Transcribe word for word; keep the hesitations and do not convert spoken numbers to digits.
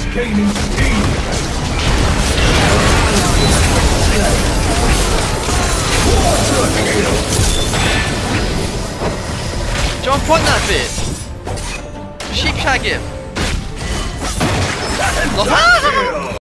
gaining speed. Quadra kill. Jump on that bit. Sheep shag him. Kill.